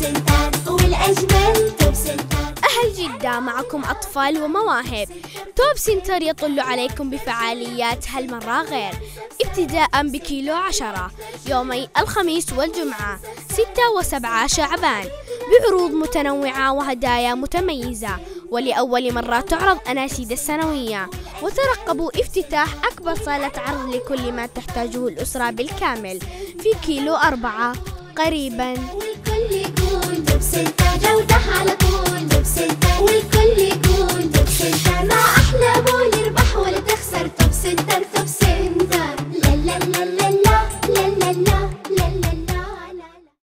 سنتر والأجمل توب سنتر. أهل جدة معكم أطفال ومواهب. توب سنتر يطل عليكم بفعاليات هالمرة غير، ابتداء بكيلو 10 يومي الخميس والجمعة 6 و7 شعبان، بعروض متنوعة وهدايا متميزة، ولأول مرة تعرض أناشيد السنوية. وترقبوا افتتاح أكبر صالة عرض لكل ما تحتاجه الأسرة بالكامل في كيلو 4 قريبا. والكل يقول توب سنتر جودة على طول.